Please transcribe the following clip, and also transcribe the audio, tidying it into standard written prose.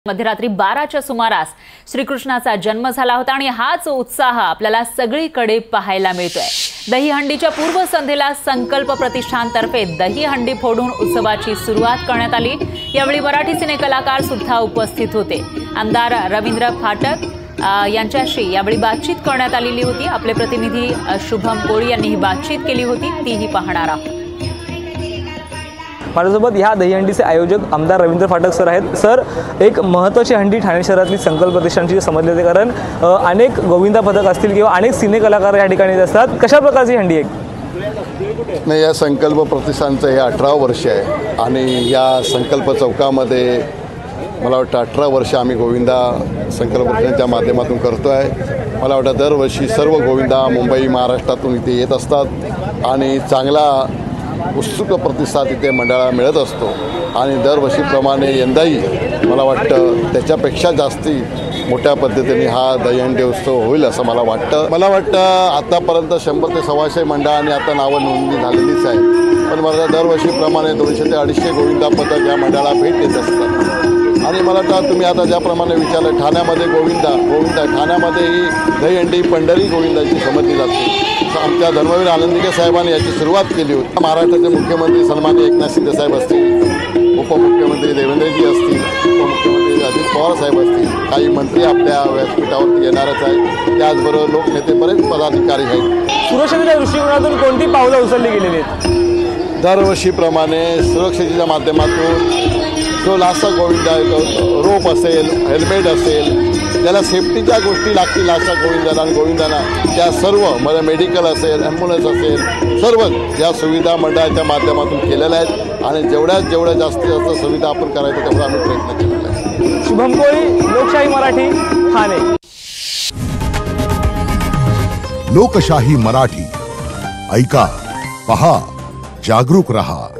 मध्यरात्री 12च्या सुमारास श्रीकृष्णाचा जन्म झाला होता आणि हाच उत्साह आपल्याला सगळीकडे पाहायला मिळतोय। दहीहंडीच्या पूर्वसंध्येला संकल्प प्रतिष्ठानतर्फे दहीहंडी फोडून उत्सवाची सुरुवात करण्यात आली। यावेळी मराठी सिने कलाकार सुद्धा उपस्थित होते। आमदार रवींद्र फाटक यांच्याशी यावेळी बातचीत करण्यात आलेली होती। आपले प्रतिनिधी शुभम कोळी यांनी ही बातचीत केली होती, तीही पाहणार आहोत। माझ्यासोबत ह्या दहीहंडीचे आयोजक आमदार रवींद्र फाटक सर आहेत। सर, एक महत्त्वाची हंडी ठाणे शहरातली संकल्प प्रतिष्ठानची समजली जाते, कारण अनेक गोविंदा पथक असतील किंवा अनेक सिने कलाकार या ठिकाणी असतात। कशा प्रकारची हंडी आहे? नाही, या संकल्प प्रतिष्ठानचं हे 18 वर्ष आहे आणि या संकल्प चौकामध्ये मला वाटतं 18 वर्ष आम्ही गोविंदा संकल्प प्रतिष्ठानच्या माध्यमातून करतो आहे। मला वाटतं दरवर्षी सर्व गोविंदा मुंबई महाराष्ट्रातून इथे येत असतात आणि चांगला उत्सुक प्रतिसाद इथे मंडळाला मिळत असतो आणि दरवर्षीप्रमाणे यंदाही मला वाटतं त्याच्यापेक्षा जास्ती मोठ्या पद्धतीने हा दहीहंडी उत्सव होईल असं मला वाटतं। आतापर्यंत 100 ते 125 मंडळांनी आता नावं नोंदणी झालेलीच आहे, पण मला दरवर्षीप्रमाणे 200 ते 250 गोविंदा पथक या मंडळाला भेट देत असतात। आणि मला वाटतं तुम्ही आता ज्याप्रमाणे विचारलं, ठाण्यामध्ये गोविंदा ठाण्यामध्ये ही दहीहंडी पंढरी गोविंदाची समजली जाते। आमच्या धर्मवीर आनंदीके साहेबांनी याची सुरुवात केली होती। महाराष्ट्राचे मुख्यमंत्री सन्माननीय एकनाथ शिंदे साहेब असतील, उपमुख्यमंत्री देवेंद्रजी असतील, उपमुख्यमंत्री अजित पवार साहेब असतील, काही मंत्री आपल्या व्यासपीठावरती येणारच आहेत, त्याचबरोबर लोकनेते बरेच पदाधिकारी आहेत। सुरक्षेच्या दृष्टिकोनातून कोणती पावलं उचलली गेलेली आहेत? दरवर्षीप्रमाणे सुरक्षेच्या माध्यमातून जो लासा गोविंदा येतो, रोप असेल, हेल्मेट असेल, ज्याला सेफ्टीच्या गोष्टी लागतील लासा गोविंदाला आणि गोविंदांना, त्या सर्व मला मेडिकल असेल, ॲम्ब्युलन्स असेल, सर्व या सुविधा मंडळाच्या माध्यमातून केलेल्या आहेत आणि जेवढ्या जास्तीत जास्त सुविधा आपण करायचं तेवढा आम्ही प्रयत्न केलेला आहे। शुभम कोळी, लोकशाही मराठी, ठाणे। लोकशाही मराठी, ऐका, पहा, जागरूक रहा।